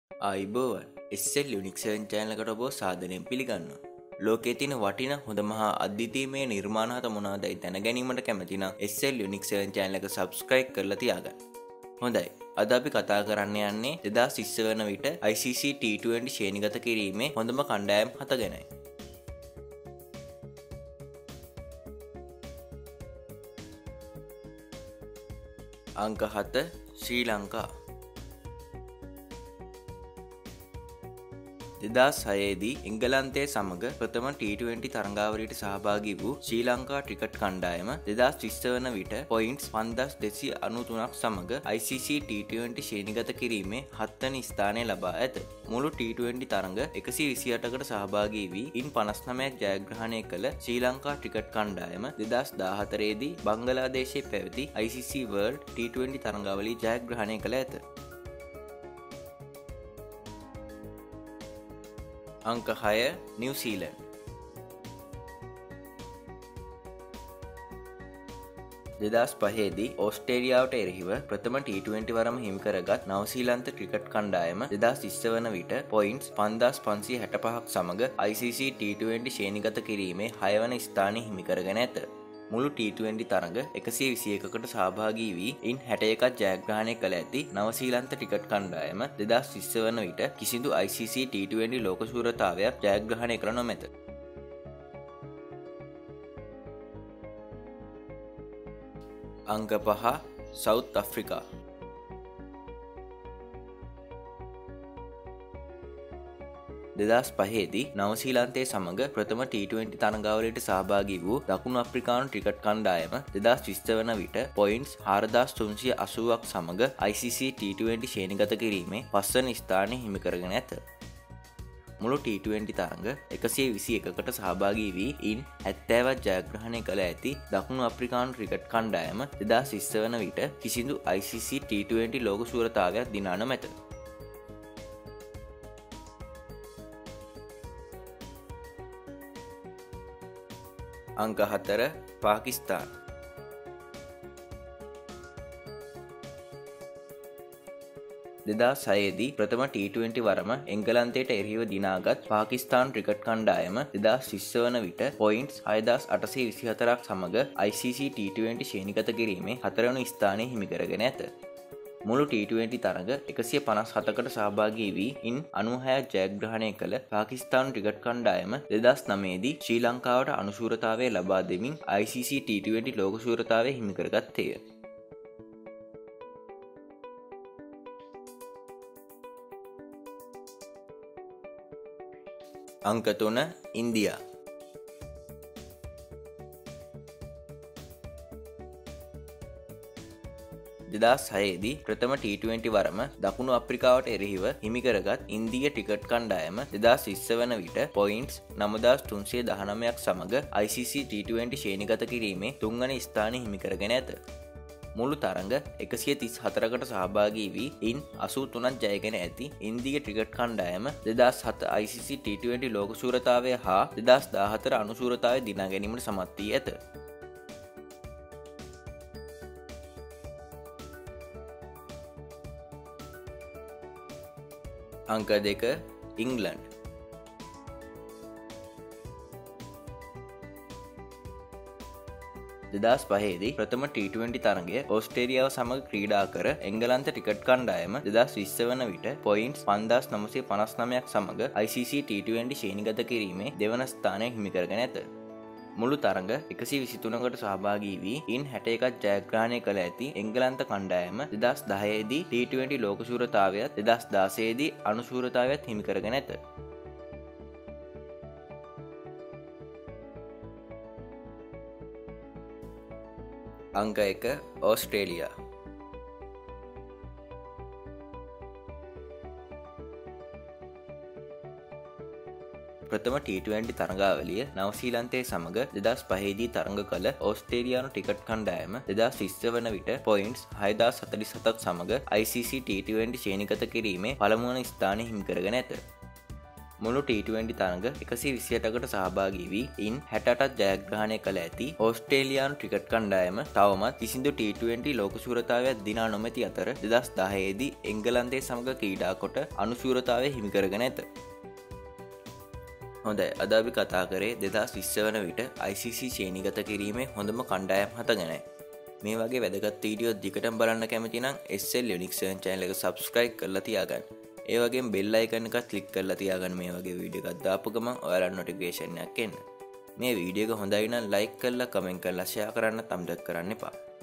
ආයිබෝවන් එස්සෙල් unique 7 channel එකට ඔබ සාදරයෙන් පිළිගන්නවා. ලෝකයේ තියෙන වටින හොඳ මහා අද්විතීයමය නිර්මාණ හත මොනවාදයි දැන ගැනීමට කැමති නම් එස්සෙල් යුනික් 7 channel එක subscribe කරලා තියාගන්න. හොඳයි. අද අපි කතා කරන්න යන්නේ 2020 වන විට ICC T20 ශ්‍රේණිගත කිරීමේ හොඳම කණ්ඩායම් 7 ගැනයි. අංක 7 ශ්‍රී ලංකා 2006දී එංගලන්තය සමග ප්‍රථම T20 තරඟාවලියට සහභාගී වූ ශ්‍රී ලංකා ක්‍රිකට් කණ්ඩායම 2020 වන විට පොයින්ට්ස් 5293ක් සමග ICC T20 ශ්‍රේණිගත කිරීමේ 7 වෙනි ස්ථානය ලබා ඇත. මුළු T20 තරඟ 128කට සහභාගී වී ඉන් 59ක් ජයග්‍රහණය කළ ශ්‍රී ලංකා ක්‍රිකට් කණ්ඩායම 2014දී බංගලාදේශයේ පැවති ICC World T20 තරඟාවලිය ජයග්‍රහණය කළ ඇත. අංක 6 නිව්සීලන්ත 2005දී ඕස්ට්‍රේලියාවට එරෙහිව ප්‍රථම T20 වරම හිමි කරගත් නවසීලන්ත ක්‍රිකට් කණ්ඩායම 2020 වන විට පොයින්ට්ස් 5565ක් සමග ICC T20 ශ්‍රේණිගත කිරීමේ 6 වන ස්ථානය හිමි කරගෙන ඇත. මුළු T20 තරඟ 121කට සහභාගී වී ඉන් 61ක් ජයග්‍රහණය කළ ඇති නවසීලන්ත ක්‍රිකට් කණ්ඩායම 2020 වන විට කිසිදු ICC T20 ලෝක ශූරතාවයක් ජයග්‍රහණය කර නොමැත. අංක 5 සවුත් අප්‍රිකා 2005දී නවසීලන්තය සමග ප්‍රථම T20 තරඟාවලියට සහභාගී වූ දකුණු අප්‍රිකානු ක්‍රිකට් කණ්ඩායම 2020 වන විට පොයින්ට්ස් 4380ක් සමග ICC T20 ශ්‍රේණිගත කිරීමේ 5 වන ස්ථානය හිමි කරගෙන ඇත. මුළු T20 තරඟ 121කට සහභාගී වී ඉන් 70ක් ජයග්‍රහණය කළ ඇති දකුණු අප්‍රිකානු ක්‍රිකට් කණ්ඩායම 2020 වන විට කිසිදු ICC T20 ලෝක ශූරතාවයක් දිනා නොමැත. අංක 4 පාකිස්තාන 2006දී ප්‍රථම T20 වරම එංගලන්තයට එරෙහිව දිනාගත් පාකිස්තාන් ක්‍රිකට් කණ්ඩායම 2020 වන විට පොයින්ට්ස් 6824ක් සමග ICC T20 ශ්‍රේණිගත කිරීමේ 4 වන ස්ථානය හිමි කරගෙන ඇත. මුළු T20 තරඟ 157කට සහභාගී වී ඉන් 96ක් ජයග්‍රහණය කළ පාකිස්තාන් ක්‍රිකට් කණ්ඩායම 2009දී ශ්‍රී ලංකාවට අනුශූරතාවය ලබා දෙමින් ICC T20 ලෝක ශූරතාවය හිමි කරගත්තේය. අංක 3 ඉන්දියා 2006දී ප්‍රථම T20 වරම දකුණු අප්‍රිකාවට එරෙහිව හිමි කරගත් ඉන්දීය ක්‍රිකට් කණ්ඩායම 2020 වන විට පොයින්ට්ස් 9319ක් සමග ICC T20 ශ්‍රේණිගත කිරීමේ 3 වන ස්ථානය හිමි කරගෙන ඇත. මුළු තරඟ 134කට සහභාගී වී ඉන් 83ක් ජයගෙන ඇති ඉන්දීය ක්‍රිකට් කණ්ඩායම 2007 ICC T20 ලෝක ශූරතාවය හා 2014 අනුශූරතාවය දිනා ගැනීමට සමත් වී ඇත. අංක 2 ඉංග්ලන්ඩ් 2005දී ප්‍රථම T20 තරඟය ඕස්ට්‍රේලියාව සමග ක්‍රීඩා කර එංගලන්ත ක්‍රිකට් කණ්ඩායම 2020 වන විට පොයින්ට්ස් 5959ක් සමග ICC T20 ශ්‍රේණිගත කිරීමේ දෙවන ස්ථානය හිමි කරගෙන ඇත. මුළු තරඟ 123කට සහභාගී වී ඉන් 61ක් ජයග්‍රහණය කළ ඇති එංගලන්ත කණ්ඩායම 2010දී T20 ලෝක ශූරතාවයත් 2016දී අනුශූරතාවයත් හිමි කරගෙන ඇත. අංක 1 ඕස්ට්‍රේලියා ප්‍රථම T20 තරඟාවලිය නවසීලන්තය සමග 2005දී තරඟ කළ ඕස්ට්‍රේලියානු ක්‍රිකට් කණ්ඩායම 2020 වන විට පොයින්ට්ස් 6047ක් සමග ICC T20 ශ්‍රේණිගත කිරීමේ පළමු වන ස්ථානය හිමි කරගෙන ඇත. මුළු T20 තරඟ 128කට සහභාගී වී ඉන් 68ක් ජයග්‍රහණය කළ ඇති ඕස්ට්‍රේලියානු ක්‍රිකට් කණ්ඩායම තවමත් කිසිදු T20 ලෝක ශූරතාවයක් දිනා නොමැති අතර 2010 දී එංගලන්තය සමග ක්‍රීඩා කොට අනුශූරතාවය හිමි කරගෙන ඇත. හොඳයි, අද අපි කතා කරේ 2020 වන විට ICC ශ්‍රේණිගත කිරීමේ හොඳම කණ්ඩායම් 7 ගැනයි. මේ වගේ වැදගත් වීඩියෝ දිගටම බලන්න කැමති නම් SL Unique channel එක subscribe කරලා තියාගන්න. ඒ වගේම bell icon එක click කරලා තියාගන්න මේ වගේ වීඩියෝ එකක් දාපු ගමන් ඔයාලට notification එකක් එන්න. මේ වීඩියෝ එක හොඳයි නම් like කරලා comment කරලා share කරන්න අමතක කරන්න එපා.